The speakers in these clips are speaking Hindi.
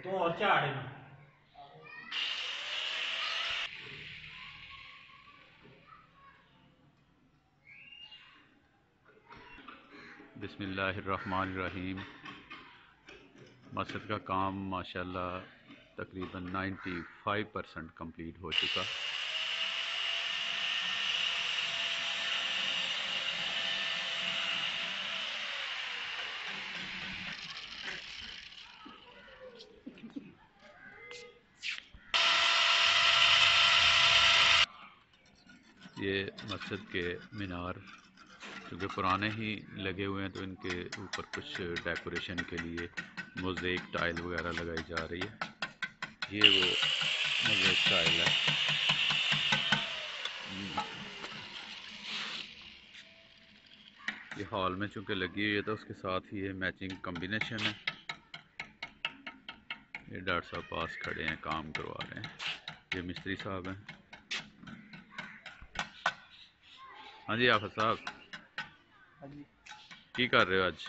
तो और झाड़ में बिस्मिल्लाहिर्रहमानिर्रहीम। मस्जिद का काम माशाल्लाह तकरीबन 95% कंप्लीट हो चुका। ये मस्जिद के मीनार क्योंकि पुराने ही लगे हुए हैं तो इनके ऊपर कुछ डेकोरेशन के लिए मोज़ेक टाइल वगैरह लगाई जा रही है। ये वो मोज़ेक टाइल है। ये हॉल में चूँकि लगी हुई है तो उसके साथ ही ये मैचिंग कॉम्बिनेशन है। ये डॉक्टर साहब पास खड़े हैं, काम करवा रहे हैं। ये मिस्त्री साहब हैं। हाँ जी आफत साहब, की कर रहे हो आज?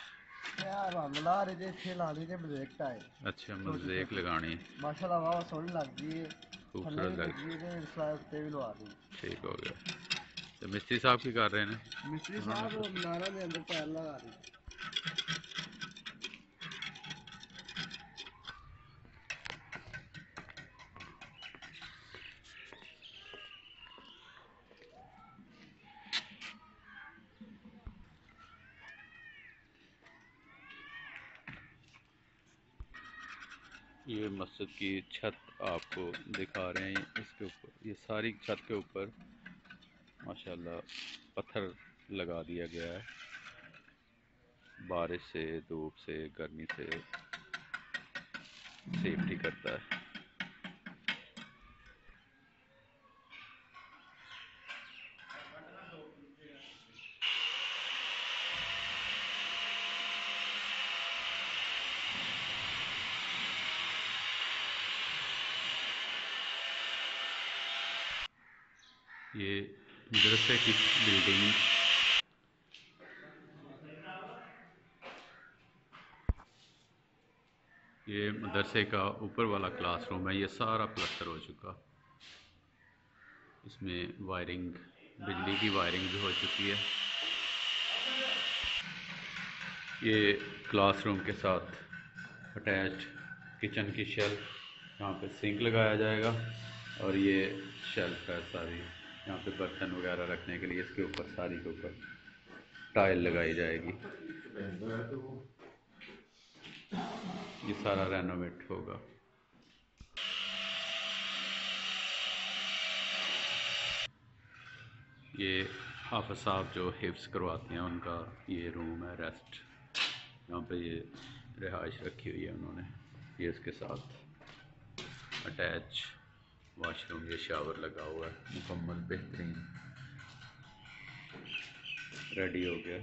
अच्छा, मोज़ेक लगानी है। माशाल्लाह वाह सोहनी लगदी है। थल्ले खूबसूरत भी लग, लगी है ते इसला उत्ते भी लवा दी। ठीक हो गया। तो मिस्त्री साहब की कर रहे हैं? मिस्त्री साहब मीनारा दे अंदर टाइल लगा रही। ये मस्जिद की छत आपको दिखा रहे हैं। इसके ऊपर ये सारी छत के ऊपर माशाल्लाह पत्थर लगा दिया गया है। बारिश से, धूप से, गर्मी से सेफ्टी करता है। ये मदरसे की बिल्डिंग, ये मदरसे का ऊपर वाला क्लासरूम है। ये सारा प्लास्टर हो चुका। इसमें वायरिंग, बिजली की वायरिंग भी हो चुकी है। ये क्लासरूम के साथ अटैच किचन की शेल्फ, यहाँ पे सिंक लगाया जाएगा और ये शेल्फ है सारी, यहाँ पे बर्तन वगैरह रखने के लिए। इसके ऊपर सारी के ऊपर टाइल लगाई जाएगी। ये सारा रेनोवेट होगा। ये हाफिज साहब जो हिफ्स करवाते हैं उनका ये रूम है, रेस्ट। यहाँ पे ये रिहाइश रखी हुई है उन्होंने। ये इसके साथ अटैच वॉशरूम, ये शावर लगा हुआ है, मुकम्मल बेहतरीन रेडी हो गया।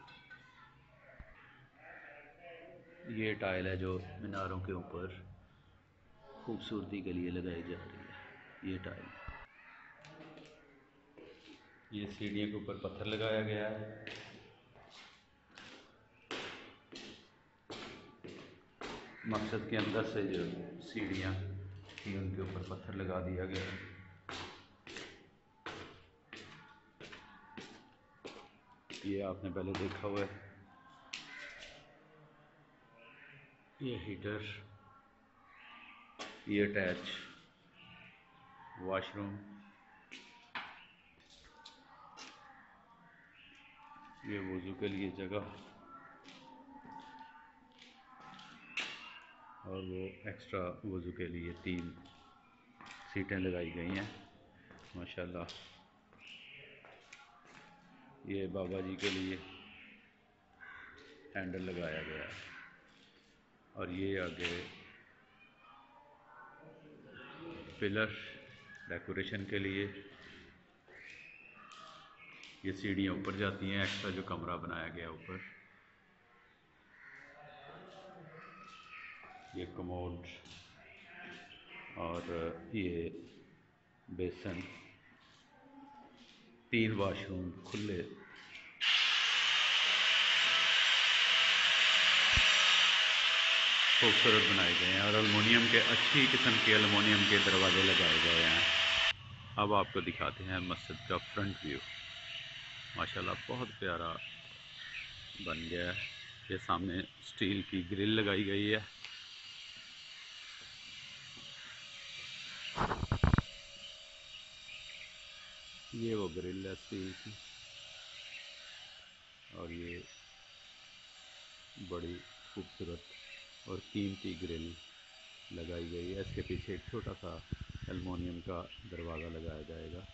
ये टाइल है जो मीनारों के ऊपर खूबसूरती के लिए लगाई जा रही है। ये टाइल, ये सीढ़ियों के ऊपर पत्थर लगाया गया है। मकसद के अंदर से जो सीढ़ियाँ थी उनके ऊपर पत्थर लगा दिया गया है। ये आपने पहले देखा हुआ है। ये हीटर, ये अटैच वॉशरूम, ये वज़ू के लिए जगह और वो एक्स्ट्रा वज़ू के लिए 3 सीटें लगाई गई हैं माशाल्लाह। ये बाबा जी के लिए हैंडल लगाया गया है और ये आगे पिलर डेकोरेशन के लिए। ये सीढ़ियाँ ऊपर जाती हैं, एक्स्ट्रा जो कमरा बनाया गया ऊपर। ये कमोड और ये बेसन, 3 वाशरूम खुले। खूबसूरत बनाए गए हैं और एलुमिनियम के, अच्छी किस्म के एलुमिनियम के दरवाजे लगाए गए हैं। अब आपको दिखाते हैं मस्जिद का फ्रंट व्यू। माशाल्लाह बहुत प्यारा बन गया है। ये सामने स्टील की ग्रिल लगाई गई है। ये वो ग्रिल है स्टील की, और ये बड़ी खूबसूरत और कीमती ग्रिल लगाई गई है। इसके पीछे एक छोटा सा एलुमिनियम का दरवाज़ा लगाया जाएगा।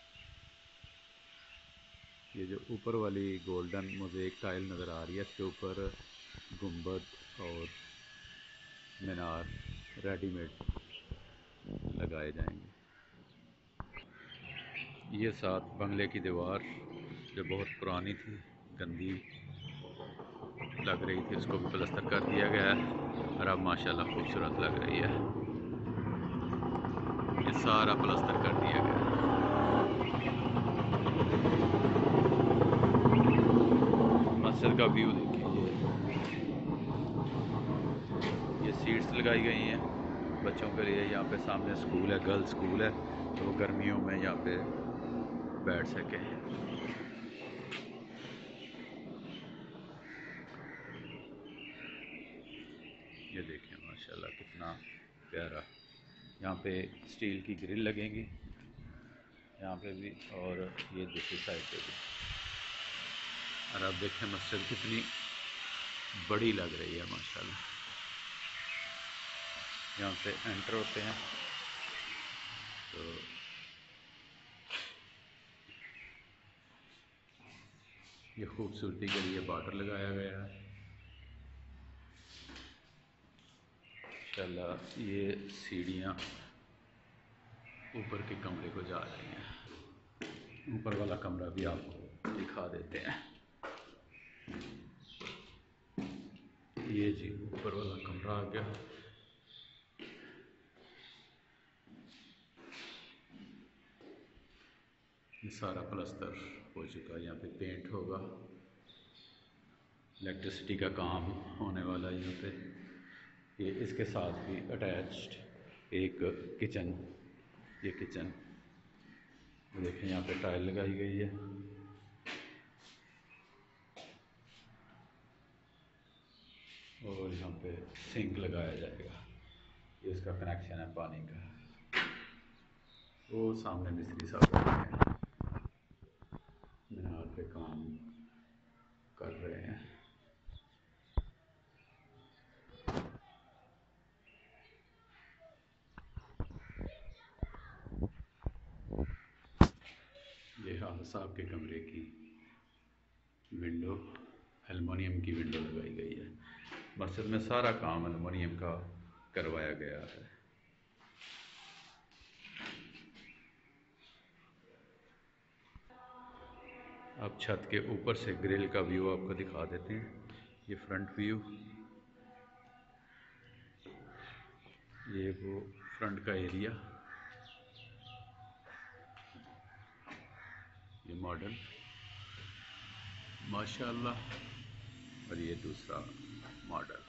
ये जो ऊपर वाली गोल्डन मुझे एक टाइल नज़र आ रही है, इसके ऊपर गुंबद और मीनार रेडीमेड लगाए जाएंगे। ये साथ बंगले की दीवार जो बहुत पुरानी थी, गंदी लग रही थी, उसको भी प्लास्टर कर दिया गया है और अब माशाल्लाह खूबसूरत लग रही है। ये सारा प्लास्टर कर दिया गया है। मस्जिद का व्यू देखिए। ये सीट्स लगाई गई हैं बच्चों के लिए। यहाँ पे सामने स्कूल है, गर्ल्स स्कूल है, तो वो गर्मियों में यहाँ पे बैठ सके। ये देखें माशाल्लाह कितना प्यारा। यहाँ पे स्टील की ग्रिल लगेंगी, यहाँ पे भी और ये दूसरी साइड पे भी। और आप देखें मस्जिद कितनी बड़ी लग रही है माशाल्लाह। यहाँ से एंटर होते हैं तो ये खूबसूरती के लिए बॉर्डर लगाया गया है। इंशाल्लाह ये सीढ़ियाँ ऊपर के कमरे को जा रही हैं। ऊपर वाला कमरा भी आपको दिखा देते हैं। ये जी ऊपर वाला कमरा आ गया। ये सारा प्लास्टर हो चुका है। यहाँ पे पेंट होगा, इलेक्ट्रिसिटी का काम होने वाला है यहाँ पे। ये इसके साथ भी अटैच्ड एक किचन, ये किचन देखें, यहाँ पे टाइल लगाई गई है। और यहाँ पे सिंक लगाया जाएगा। ये इसका कनेक्शन है पानी का। वो सामने मिस्त्री साहब बैठे हैं, मीनार पे काम कर रहे हैं। ये हाल साहब के कमरे की विंडो, एलुमिनियम की विंडो लगाई गई है। मस्जिद में सारा काम एलुमिनियम का करवाया गया है। अब छत के ऊपर से ग्रिल का व्यू आपको दिखा देते हैं। ये फ्रंट व्यू, ये वो फ्रंट का एरिया, ये मॉडल माशाल्लाह, और ये दूसरा मॉडल।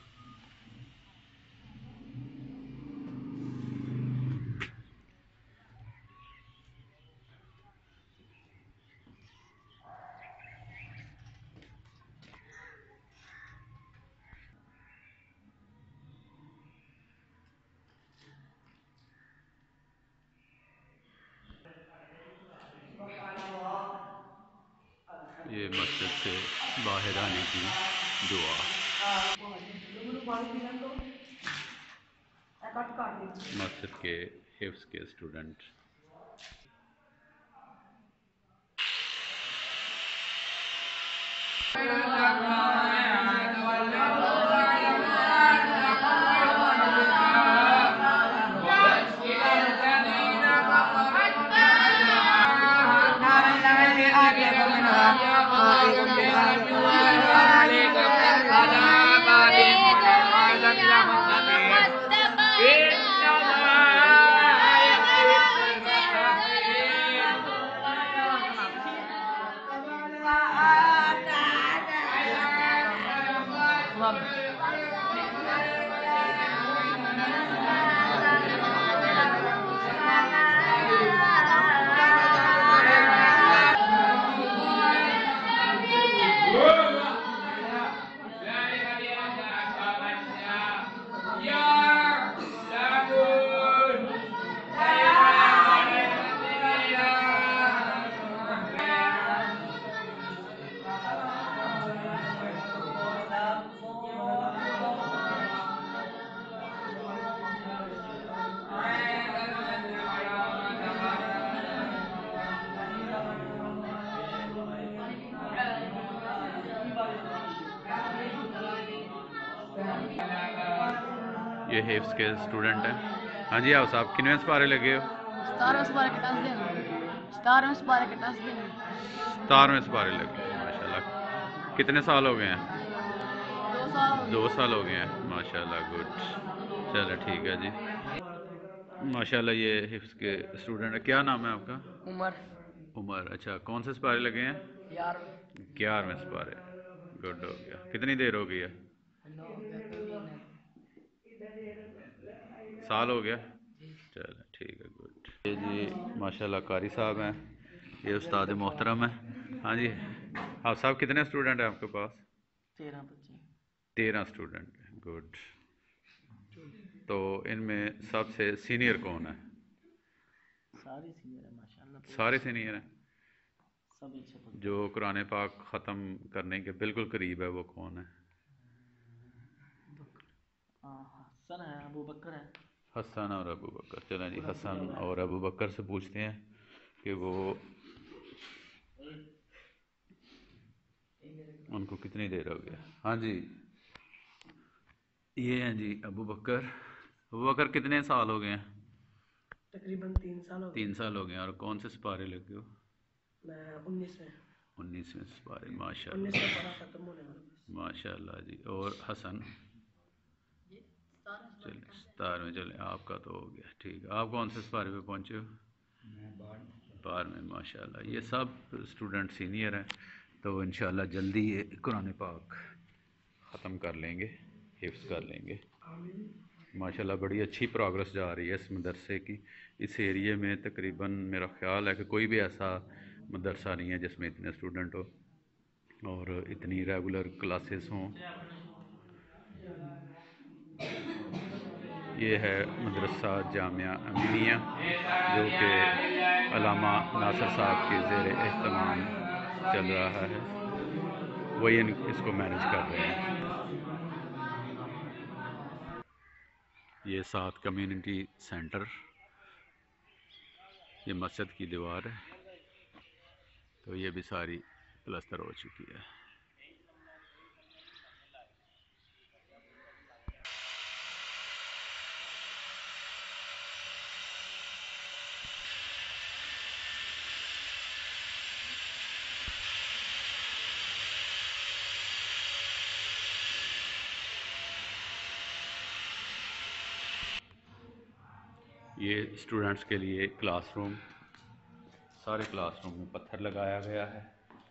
ये मस्जिद से बाहर आने की दुआ। मस्जिद के हिफ्ज़ के स्टूडेंट। ये हिफ्स के स्टूडेंट हैं। हाँ जी, आओ साहब, कितने पारे लगे हो? 17वें पारे लगे, माशाल्लाह। कितने साल हो गए हैं? 2 साल हो गए हैं, माशाल्लाह। गुड, चलो ठीक है जी। माशाल्लाह, ये हिफ्स के स्टूडेंट है। क्या नाम है आपका? उमर। उमर, अच्छा। कौन से सिपारे लगे हैं? 11वें सिपारे। गुड, हो गया। कितनी देर हो गई है? साल हो गया, चलो ठीक है। गुड। ये जी माशाल्लाह कारी साहब हैं, ये उस्ताद मोहतरम है। हाँ जी, हाँ साहब, कितने स्टूडेंट हैं आपके पास? 13 बच्चे। 13 स्टूडेंट हैं, गुड। तो इनमें सबसे सीनियर कौन है? सारे सीनियर है माशाल्लाह। सारे सीनियर हैं। सभी अच्छे पढ़ते जो कुरान पाक ख़त्म करने के बिल्कुल करीब है, वो कौन है? हसन है, अबू बकर है। हसन और अबू बकर। चलें जी, हसन और अबू बकर से पूछते हैं कि वो उनको कितनी देर हो गया। हाँ जी, ये हैं जी अबू बकर। अबू बकर, कितने साल हो गए हैं? तकरीबन 3 साल हो गए। 3 साल हो गए हैं। और कौन से सिपारे लगे हो? मैं 19 में। 19वें सिपारे, 19 माशाल्लाह। में पढ़ा खत्म होने वाला। माशाल्लाह जी। और हसन? चलिए 17वें। चले, आपका तो हो गया, ठीक है। आप कौन से सिपारे पे पहुँचे हो? 12वें, माशाल्लाह। ये सब स्टूडेंट सीनियर हैं, तो इंशाल्लाह जल्दी ये कुरान पाक ख़त्म कर लेंगे, हिफ्ज़ कर लेंगे। माशाल्लाह बड़ी अच्छी प्रोग्रेस जा रही है इस मदरसे की। इस एरिए में तकरीबन मेरा ख़्याल है कि कोई भी ऐसा मदरसा नहीं है जिसमें इतने स्टूडेंट हो और इतनी रेगुलर क्लासेस हों। ये है मदरसा जामिया अमीनिया, जो कि अल्लामा नासिर साहब के ज़ेर एहतमाम चल रहा है। वही इसको मैनेज कर रहे हैं। ये साथ कम्युनिटी सेंटर, ये मस्जिद की दीवार है, तो ये भी सारी प्लस्तर हो चुकी है। ये स्टूडेंट्स के लिए क्लासरूम, सारे क्लासरूम में पत्थर लगाया गया है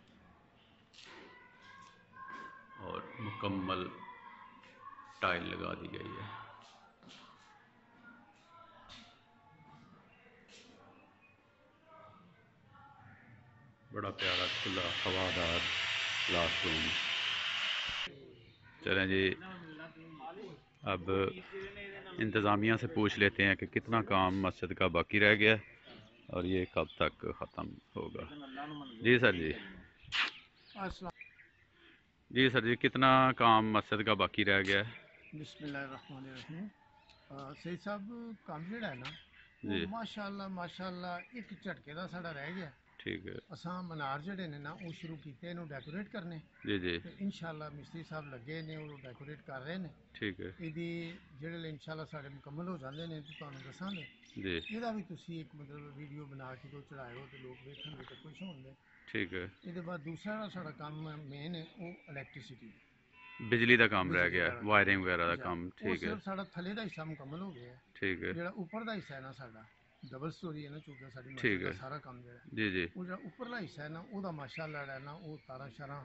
और मुकम्मल टाइल लगा दी गई है। बड़ा प्यारा खुला हवादार क्लासरूम। चलें जी, अब इंतज़ामिया से पूछ लेते हैं कि कितना काम मस्जिद का बाकी रह गया और ये कब तक ख़त्म होगा। जी सर जी। जी सर जी, कितना काम मस्जिद का बाकी रह गया है? बिस्मिल्लाहिर्रहमानिर्रहीम। सही साहब, काम जेड़ा है ना, वो जी माशाअल्लाह माशाअल्लाह एक झटके दा साड़ा रह गया। ठीक है। असां मनार जेड़े ने ना वो शुरू कीते इनू डेकोरेट करने, जी जी ते इंशाअल्लाह मिस्त्री साहब लगे ने वो डेकोरेट कर रहे ने। ठीक है। इहदी जेड़े इंशाअल्लाह साढ़े मुकम्मल हो जांदे ने ते तुहानू दसांगे। जी ਇਹਦਾ भी तुसी एक मतलब वीडियो बना के कोई चढ़ाओ तो लोग वेखणगे ते खुश होंगे। ठीक है। ਇਹਦੇ बाद दूसरा ਜਿਹੜਾ ਸਾਡਾ ਕੰਮ ਮੇਨ ਹੈ ਉਹ ਇਲੈਕਟ੍ਰਿਸਿਟੀ बिजली का काम रह बिजली गया का है, वायरिंग वगैरह का अच्छा काम। ਉਹ ठीक है। ਸਿਰਫ ਸਾਡਾ ਥੱਲੇ ਦਾ ਹਿੱਸਾ ਮੁਕੰਮਲ ਹੋ ਗਿਆ ਹੈ। ठीक है। ਜਿਹੜਾ ਉੱਪਰ ਦਾ ਹਿੱਸਾ ਹੈ ਨਾ ਸਾਡਾ ਡਬਲ ਸਟੋਰੀ ਹੈ ਨਾ, ਚੂੰਕਿ ਸਾਡੀ ठीक ਮਸਜਿਦ ਦਾ है। ਸਾਰਾ ਕੰਮ ਜਿਹੜਾ जी जी ਉਹ ਜਿਹੜਾ ਉੱਪਰਲਾ ਹਿੱਸਾ ਹੈ ਨਾ ਉਹਦਾ ਮਾਸ਼ਾਅੱਲਾ ਜਿਹੜਾ ਹੈ ਨਾ ਉਹ ਤਾਰਾਂ ਸ਼ਾਰਾਂ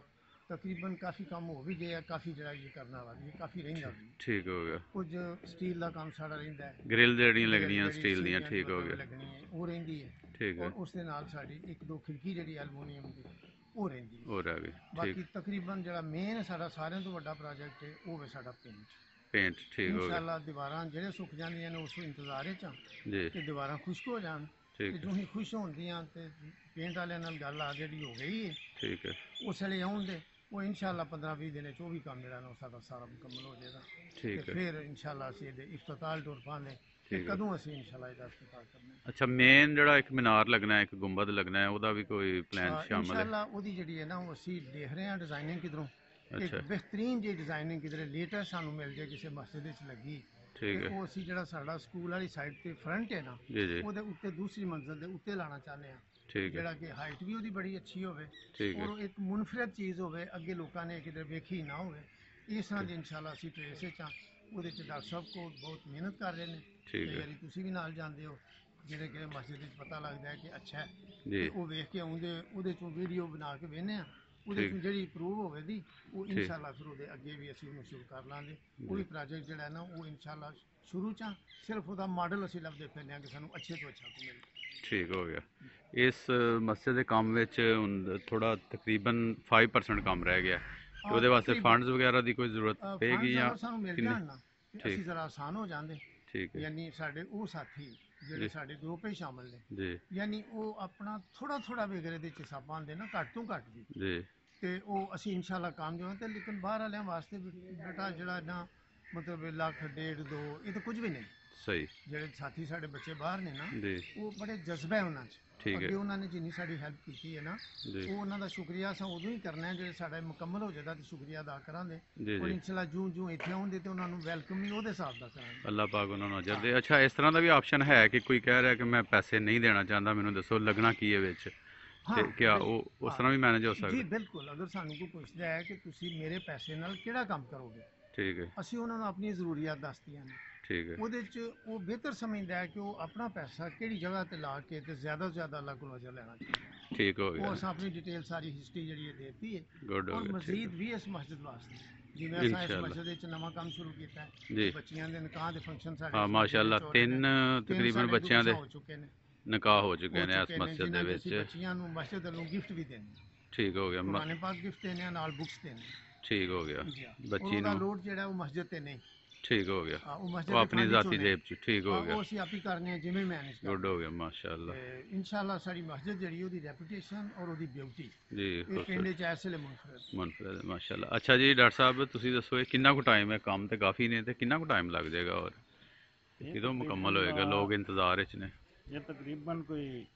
ਤਕਰੀਬਨ ਕਾਫੀ ਕੰਮ ਹੋ ਵੀ ਗਿਆ, ਕਾਫੀ ਜਿਹੜਾ ਇਹ ਕਰਨ ਵਾਲਾ ਵੀ ਕਾਫੀ ਰਹਿੰਦਾ ਵੀ। ਠੀਕ ਹੋ ਗਿਆ। ਕੁਝ ਸਟੀਲ ਦਾ ਕੰਮ ਸਾਡਾ ਰਹਿੰਦਾ ਹੈ, ਗ੍ਰਿਲ ਜਿਹੜੀਆਂ ਜਿਹੜੀ ਲੱਗਣੀਆਂ ਸਟੀਲ ਦੀਆਂ, ਸੀਲੀਆਂ ਠੀਕ ਹੋ ਗਿਆ। ਲੱਗਣੀ ਹੈ ਉਹ ਰਹਿੰਦੀ ਹੈ। ਠੀਕ ਹੈ, ਔਰ ਉਸ ਦੇ ਨਾਲ ਸਾਡੀ ਇੱਕ ਦੋ ਖਿੜਕੀ ਜਿਹੜੀ ਐਲੂਮੀਨੀਅਮ ਦੀ ਉਹ ਰਹਿੰਦੀ ਹੈ। ਹੋ ਰਿਹਾ ਵੀ ਬਾਕੀ ਠੀਕ। ਤਕਰੀਬਨ ਜਿਹੜਾ ਮੇਨ ਸਾਡਾ ਸਾਰਿਆਂ ਤੋਂ ਵੱਡਾ ਪ੍ਰੋਜੈਕਟ ਹੈ ਉਹ ਹੈ ਸਾਡਾ ਪੇਂਟ। ਪੇਂਟ ਠੀਕ ਹੋ ਗਿਆ ਇਨਸ਼ਾਅੱਲਾ ਦੀਵਾਰਾਂ ਜਿਹੜੇ ਸੁੱਕ ਜਾਂਦੀਆਂ ਨੇ ਉਸ ਇੰਤਜ਼ਾਰ 'ਚ ਹਾਂ ਜੀ। ਕਿ ਦੀਵਾਰਾਂ ਖੁਸ਼ਕ ਹੋ ਜਾਣ, ਤੇ ਠੀਕ ਜੋ ਹੀ ਖੁਸ਼ ਹੁੰਦੀਆਂ ਤੇ ਪੇਂਟ ਵਾਲਿਆਂ ਨਾਲ ਗੱਲ ਆ ਜਿਹੜੀ ਹੋ ਗਈ ਹੈ ਠੀਕ ਹੈ ਉਸ ਵੇਲੇ ਆਉਣ ਦੇ ਉਹ ਇਨਸ਼ਾਅੱਲਾ 15-20 ਦਿਨ 'ਚ ਉਹ ਵੀ ਕੰਮ ਜਿਹੜਾ ਨਾ ਉਹ ਸਾਡਾ ਸਾਰਾ ਮੁਕੰਮਲ ਹੋ ਜਾਏਗਾ। ਤੇ ਠੀਕ ਹੈ। ਫਿਰ ਇਨਸ਼ਾਅੱਲਾ ਅਸੀਂ ਇਹਦੇ ਇਫਤਤਾਲ ਟੁਰ ਪਾਉਂਦੇ ਤੇ ਠੀਕ ਹੈ। ਕਦੋਂ ਅਸੀਂ ਇਨਸ਼ਾਅੱਲਾ ਇਹਦਾ ਇਫਤਤਾਲ ਕਰਨਾ ਹੈ। ਅੱਛਾ, ਮੇਨ ਜਿਹੜਾ ਇੱਕ ਮੀਨਾਰ ਲੱਗਣਾ ਹੈ, ਇੱਕ ਗੁੰਬਦ ਲੱਗਣਾ ਹੈ, ਉਹਦਾ ਵੀ ਕੋਈ ਪਲਾਨ ਸ਼ਾਮਲ ਹੈ? ਇਨਸ਼ਾਅੱਲਾ ਉਹਦੀ ਜਿਹੜੀ ਹੈ ਨਾ ਉਹ ਅਸੀਂ ਦੇਖ ਰਹੇ ਹਾਂ ਡਿਜ਼ਾਈਨਿੰਗ ਕਿਧਰੋਂ ਇੱਕ ਅੱਛਾ ਬਿਹਤਰੀਨ ਜਿਹੀ ਡਿਜ਼ਾਈਨਿੰਗ ਕਿਧਰੇ ਲੇਟੈਸਟ ਸਾਨੂੰ ਮਿਲ ਜਾਏ ਕਿਸੇ ਮਸਜਿਦ ਵਿੱਚ ਲੱਗੀ ਠੀਕ ਤੇ ਹੈ ਉਹ ਅਸੀਂ ਜਿਹੜਾ ਸਾਡਾ ਸਕੂਲ ਵਾਲੀ ਸਾਈਡ ਤੇ ਫਰੰਟ ਹੈ ਨਾ ਜੀ ਜੀ ਉਹਦੇ ਉੱਤੇ ਦੂਸਰੀ ਮੰਜ਼ਿਲ ਦੇ ਉੱਤੇ ਲਾਣਾ ਚਾਹੁੰਦੇ ਹਾਂ, ਠੀਕ ਹੈ ਜਿਹੜਾ ਕਿ ਹਾਈਟ ਵੀ ਉਹਦੀ ਬੜੀ ਅੱਛੀ ਹੋਵੇ ਠੀਕ ਹੈ ਔਰ ਇੱਕ ਮੁਨਫਰਦ ਚੀਜ਼ ਹੋਵੇ, ਅੱਗੇ ਲੋਕਾਂ ਨੇ ਕਿਤੇ ਵੇਖੀ ਨਾ ਹੋਵੇ। ਇਸ ਤਰ੍ਹਾਂ ਦੀ ਇਨਸ਼ਾਅੱਲਾ ਅਸੀਂ ਟ੍ਰੇਸ ਵਿੱਚ ਹਾਂ। ਉਹਦੇ 'ਚ ਡਾਕਟਰ ਸਾਹਿਬ ਕੋਲ ਬਹੁਤ ਮਿਹਨਤ ਕਰ ਰਹੇ ਨੇ, ਠੀਕ ਕਈ ਹੈ ਵਾਰੀ ਤੁਸੀਂ ਵੀ ਨਾਲ ਜਾਂਦੇ ਹੋ, ਜਿਹੜੇ ਕਿ ਮਸਜਿਦ ਵਿੱਚ ਪਤਾ ਲੱਗਦਾ ਹੈ ਕਿ ਅੱਛਾ ਹੈ ਜੀ ਤੇ ਉਹ ਵੇਖ ਕੇ ਆਉਂਦੇ, ਉਹਦੇ 'ਚੋਂ ਵੀਡੀਓ ਬਣਾ ਕੇ ਵੇਖਦੇ ਹਾਂ, ਉਹਦੇ ਠੀਕ। 'ਚੋਂ ਜਿਹੜੀ ਅਪਰੂਵ ਹੋਵੇਗੀ ਉਹ ਠੀਕ। ਇਨਸ਼ਾਅੱਲਾ ਫਿਰ ਉਹਦੇ ਅੱਗੇ ਵੀ ਅਸੀਂ ਉਹਨੂੰ ਸ਼ੁਰੂ ਕਰ ਲਾਂਗੇ। ਉਹ ਵੀ ਪ੍ਰੋਜੈਕਟ ਜਿਹੜਾ ਹੈ ਨਾ ਉਹ ਇਨਸ਼ਾਅੱਲਾ ਸ਼ੁਰੂ 'ਚ ਹਾਂ, ਸਿਰਫ ਉਹਦਾ ਮਾਡਲ ਅਸੀਂ ਲੱਭਦੇ ਫਿਰਦੇ ਹਾਂ ਕਿ ਸਾਨੂੰ ਅੱਛੇ ਤੋਂ ਅੱਛਾ ਕੋਈ ਮਿਲੇ। ਠੀਕ ਹੋ ਗਿਆ। ਇਸ ਮਸਜਿਦ ਦੇ ਕੰਮ ਵਿੱਚ ਹੁਣ ਥੋੜਾ ਤਕਰੀਬਨ 5% ਕੰਮ ਰਹਿ ਗਿਆ ਤੇ ਉਹਦੇ ਵਾਸਤੇ ਫੰਡਸ ਵਗੈਰਾ ਦੀ ਕੋਈ ਜ਼ਰੂਰਤ ਪਏਗੀ ਫੰਡਸ ਜਾਂ ਅਗਰ ਸਾਨੂੰ ਮਿਲ ਕਿੰਨੇ? ਜਾਣ ਨਾ ਤੇ ਠੀਕ। ਅਸੀਂ ਜ਼ਰਾ ਆਸਾਨ ਹੋ ਜਾਂਦੇ। ਠੀਕ ਹੈ ਯਾਨੀ ਸਾਡੇ ਉਹ ਸਾਥੀ ਜਿਹੜੇ ਜੀ। ਸਾਡੇ ਗਰੁੱਪ ਵਿੱਚ ਸ਼ਾਮਲ ਨੇ, ਜੀ ਯਾਨੀ ਉਹ ਆਪਣਾ ਥੋੜਾ ਥੋੜਾ ਵਗੈਰੇ ਦੇ ਹਿੱਸਾ ਪਾਉਂਦੇ ਨਾ, ਘੱਟ ਤੋਂ ਘੱਟ ਵੀ, ਜੀ ਤੇ ਉਹ ਅਸੀਂ ਇਨਸ਼ਾਅੱਲਾ ਕਾਮਯਾਬ ਹਾਂ। ਤੇ ਲੇਕਿਨ ਬਾਹਰ ਵਾਲਿਆਂ ਵਾਸਤੇ ਵੀ ਬੇਟਾ ਜਿਹੜਾ ਨਾ ਮਤਲਬ ਲੱਖ ਡੇਢ ਦੋ ਇਹ ਤਾਂ ਕੁਝ ਵੀ ਨਹੀਂ। ਸਹੀ ਜਿਹੜੇ ਸਾਥੀ ਸਾਡੇ ਬੱਚੇ ਬਾਹਰ ਨੇ ਨਾ ਜੀ ਉਹ ਬੜੇ ਜਜ਼ਬਾ ਹੈ ਉਹਨਾਂ 'ਚ। ਠੀਕ ਹੈ ਅੱਗੇ ਉਹਨਾਂ ਨੇ ਜਿੰਨੀ ਸਾਡੀ ਹੈਲਪ ਕੀਤੀ ਹੈ ਨਾ ਜੀ ਉਹ ਉਹਨਾਂ ਦਾ ਸ਼ੁਕਰੀਆ ਅਸਾਂ ਉਦੋਂ ਹੀ ਕਰਨਾ ਹੈ ਜਿਹੜੇ ਸਾਡਾ ਮੁਕੰਮਲ ਹੋ ਜਾਏਗਾ ਤੇ ਸ਼ੁਕਰੀਆ ਅਦਾ ਕਰਾਂਗੇ। ਜੀ ਔਰ ਜੀ ਇਨਸ਼ਾਅੱਲਾ ਜੂੰ ਇੱਥੇ ਆਉਂਦੇ ਤੇ ਉਹਨਾਂ ਨੂੰ ਵੈਲਕਮ ਵੀ ਉਹਦੇ ਹਿਸਾਬ ਦਾ ਕਰਾਂਗੇ। ਅੱਲਾਹ ਪਾਕ ਉਹਨਾਂ ਨੂੰ ਅਜਰ ਦੇ। ਅੱਛਾ, ਇਸ ਤਰ੍ਹਾਂ ਦਾ ਵੀ ਆਪਸ਼ਨ ਹੈ ਕਿ ਕੋਈ ਕਹਿ ਰਿਹਾ ਕਿ ਮੈਂ ਪੈਸੇ ਨਹੀਂ ਦੇਣਾ ਚਾਹੁੰਦਾ, ਮੈਨੂੰ ਦੱਸੋ ਲੱਗਣਾ ਕੀ ਹੈ ਵਿੱਚ, ਤੇ ਕਿਆ ਉਹ ਉਸ ਤਰ੍ਹਾਂ ਵੀ ਮੈਨੇਜ ਹੋ ਜੀ ਸਕਦਾ? ਬਿਲਕੁਲ। ਅਗਰ ਸਾਨੂੰ ਕੋਈ ਪੁੱਛਦਾ ਹੈ ਕਿ ਤੁਸੀਂ ਮੇਰੇ ਪੈਸੇ ਨਾਲ ਕਿਹੜਾ ਕੰਮ ਕਰੋਗੇ, ਠੀਕ ਹੈ ਅਸੀਂ ਉਹਨਾਂ ਨੂੰ ਆਪਣੀ ਜ਼ਰੂਰੀਅਤ ਦੱਸਦੀਆਂ ਨੇ। ਠੀਕ ਹੈ ਉਹਦੇ 'ਚ ਉਹ ਬਿਹਤਰ ਸਮਝਦਾ ਹੈ ਕਿ ਉਹ ਆਪਣਾ ਪੈਸਾ ਕਿਹੜੀ ਜਗ੍ਹਾ ਤੇ ਲਾ ਕੇ ਤੇ ਜ਼ਿਆਦਾ ਤੋਂ ਜ਼ਿਆਦਾ ਅੱਲਾਹ ਕੋਲੋਂ ਅਜਰ ਲੈਣਾ ਚਾਹੀਦਾ। ਠੀਕ ਹੋ ਉਹ ਗਿਆ। ਅਸਾਂ ਆਪਣੀ ਡਿਟੇਲ ਸਾਰੀ ਹਿਸਟਰੀ ਜਿਹੜੀ ਹੈ ਦੇਤੀ ਹੈ ਗੁੱਡ ਹੋ ਔਰ ਗਿਆ। ਠੀਕ ਮਜ਼ੀਦ ਵੀ ਇਸ ਮਸਜਿਦ ਵਾਸਤੇ ਜਿਵੇਂ ਅਸਾਂ ਇਸ ਇਨਸ਼ਾਅੱਲਾ। ਮਸਜਿਦ ਵਿੱਚ ਨਵਾਂ ਕੰਮ ਸ਼ੁਰੂ ਕੀਤਾ ਹੈ, ਜੀ ਬੱਚੀਆਂ ਦੇ ਨਿਕਾਹ ਦੇ ਫੰਕਸ਼ਨ ਸਾਡੇ ਹਾਂ ਇਸ ਮਾਸ਼ਾਅੱਲਾ ਮਸਜਿਦ ਵਿੱਚ ਹੋ ਰਹੇ ਨੇ। 3 ਤਿੰਨ ਤਕਰੀਬਨ ਸਾਡੇ ਬੱਚਿਆਂ ਦੇ ਹੋ ਚੁੱਕੇ ਨੇ ਨਿਕਾਹ ਹੋ ਚੁੱਕੇ ਨੇ ਹੋ ਇਸ ਚੁੱਕੇ ਨੇ, ਮਸਜਿਦ ਦੇ ਜਿਨ੍ਹਾਂ ਦੇ ਵਿੱਚ। ਅਸੀਂ ਬੱਚੀਆਂ ਨੂੰ ਮਸਜਿਦ ਵੱਲੋਂ ਗਿਫਟ ਵੀ ਦੇਣੇ, ਠੀਕ ਹੋ ਗਿਆ ਕੁਰਾਨ ਪਾਕ ਗਿਫਟ ਦੇਣੇ ਆ, ਨਾਲ ਬੁੱਕਸ ਦੇਣੇ। ਠੀਕ ਹੋ ਗਿਆ। ਜੀ ਹਾਂ। ਬੱਚੀ ਉਹਦਾ ਨੂੰ ਲੋਡ ਜਿਹੜਾ ਉਹ ਮਸਜਿਦ ਤੇ ਨਹੀਂ, ਠੀਕ ਹੋ ਗਿਆ। ਉਹ ਮਸਜਿਦ ਉਹ ਦੇ ਆਪਣੀ ਫੰਡ ਜ਼ਾਤੀ ਵਿੱਚੋਂ ਜੇਬ ਚ ਠੀਕ ਹੋ ਉਹ ਗਿਆ। ਅਸੀਂ ਆਪ ਹੀ ਕਰਨੇ ਆ ਜਿਵੇਂ ਮੈਨੇਜ ਗੁੱਡ ਕਰਦੇ ਹੋ ਗਿਆ ਮਾਸ਼ਾਅੱਲਾ। ਤੇ ਇਨਸ਼ਾਅੱਲਾ ਸਾਡੀ ਮਸਜਿਦ ਜਿਹੜੀ ਉਹਦੀ ਰੈਪੂਟੇਸ਼ਨ ਔਰ ਉਹਦੀ ਬਿਊਟੀ ਜੀ ਇਹ ਖੁਸ਼ ਪਿੰਡ 'ਚ ਇਸ ਵੇਲੇ ਮੁਨਫਰਦ। ਮਨਫਰਦ ਮਾਸ਼ਾਅੱਲਾ। ਅੱਛਾ ਜੀ ਡਾਕਟਰ ਸਾਹਿਬ ਤੁਸੀਂ ਦੱਸੋ ਇਹ ਕਿੰਨਾ ਕੁ ਟਾਈਮ ਹੈ? ਕੰਮ ਤੇ ਕਾਫੀ ਨੇ ਤੇ ਕਿੰਨਾ ਕੁ ਟਾਈਮ ਲੱਗ ਜਾਏਗਾ ਔਰ ਕਦੋਂ ਮੁਕੰਮਲ ਹੋਏਗਾ? ਲੋਕ ਇੰਤਜ਼ਾਰ ਵਿੱਚ ਨੇ। ਇਹ ਤਕਰੀਬਨ ਕੋਈ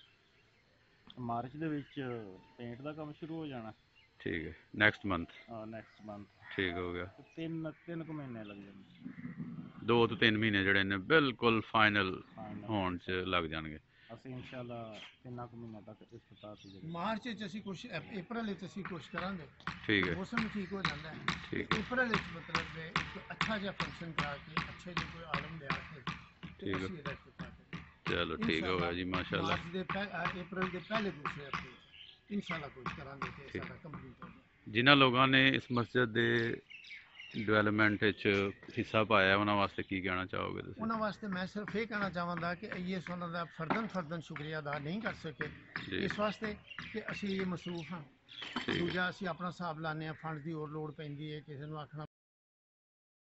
ਮਾਰਚ ਦੇ ਵਿੱਚ ਪੇਂਟ ਦਾ ਕੰਮ ਸ਼ੁਰੂ ਹੋ ਜਾਣਾ। ਠੀਕ ਹੈ ਨੈਕਸਟ ਮੰਥ। ਨੈਕਸਟ ਮੰਥ ਠੀਕ ਹੋ ਗਿਆ। ਤਿੰਨ ਕੁ ਮਹੀਨੇ ਲੱਗ ਜਾਣਗੇ। 2 ਤੋਂ 3 ਮਹੀਨੇ ਜਿਹੜੇ ਨੇ ਬਿਲਕੁਲ ਫਾਈਨਲ Final ਹੋਣ ਚ ਲੱਗ ਜਾਣਗੇ। ਅਸੀਂ ਇਨਸ਼ਾਅੱਲਾ 3 ਕੁ ਮਹੀਨੇ ਤੱਕ ਇਸ ਪਤਾ ਤੇ ਜਿਹੜੇ ਮਾਰਚ ਵਿੱਚ ਅਸੀਂ ਕੁਛ ਅਪ੍ਰੈਲ ਵਿੱਚ ਅਸੀਂ ਕੁਛ ਕਰਾਂਗੇ, ਠੀਕ ਹੈ ਮੌਸਮ ਠੀਕ ਹੋ ਜਾਂਦਾ ਹੈ। ਠੀਕ ਹੈ ਅਪ੍ਰੈਲ ਵਿੱਚ ਮਤਲਬ ਹੈ ਇੱਕ ਅੱਛਾ ਜਿਹਾ ਫੰਕਸ਼ਨ ਕਰਾ ਕੇ ਅੱਛੇ ਜਿਹੇ ਕੋਈ ਆਲਮ ਲਿਆ ਕੇ ਤੇ ਠੀਕ ਹੈ। ਅਸੀਂ ਇਹਦਾ ਇਫਤਤਾਹ ਕਰਾਂਗੇ। ਚਲੋ ਠੀਕ ਹੋ ਗਿਆ ਜੀ ਮਾਸ਼ਾਅੱਲਾ। ਮਾਰਚ ਦੇ ਅਪ੍ਰੈਲ ਦੇ ਪਹਿਲੇ ਦੂਸਰੇ ਹਫ਼ਤੇ ਇਨਸ਼ਾਅੱਲਾ ਕੁਝ ਕਰਾਂਗੇ ਤੇ ਠੀਕ। ਸਾਡਾ ਕੰਪਲੀਟ ਹੋ ਜਾਏ। ਜਿਨ੍ਹਾਂ ਲੋਕਾਂ ਨੇ ਇਸ ਮਸਜਿਦ ਦੇ ਡਿਵੈਲਪਮੈਂਟ ਵਿੱਚ ਹਿੱਸਾ ਪਾਇਆ ਉਹਨਾਂ ਵਾਸਤੇ ਕੀ ਕਹਿਣਾ ਚਾਹੋਗੇ ਤੁਸੀਂ? ਉਹਨਾਂ ਵਾਸਤੇ ਮੈਂ ਸਿਰਫ ਇਹ ਕਹਿਣਾ ਚਾਹਾਂਗਾ ਕਿ ਇਹ ਉਹਨਾਂ ਦਾ ਫਰਦਨ ਸ਼ੁਕਰੀਆ ਅਦਾ ਨਹੀਂ ਕਰ ਸਕੇ ਜੀ ਇਸ ਵਾਸਤੇ ਕਿ ਅਸੀਂ ਇਹ ਮਸਰੂਫ ਹਾਂ। ਠੀਕ ਹੈ ਦੂਜਾ ਅਸੀਂ ਆਪਣਾ ਹਿਸਾਬ ਲਾਉਂਦੇ ਹਾਂ, ਫੰਡ ਦੀ ਹੋਰ ਲੋੜ ਪੈਂਦੀ ਹੈ, ਕਿਸੇ ਨੂੰ ਆਖਣਾ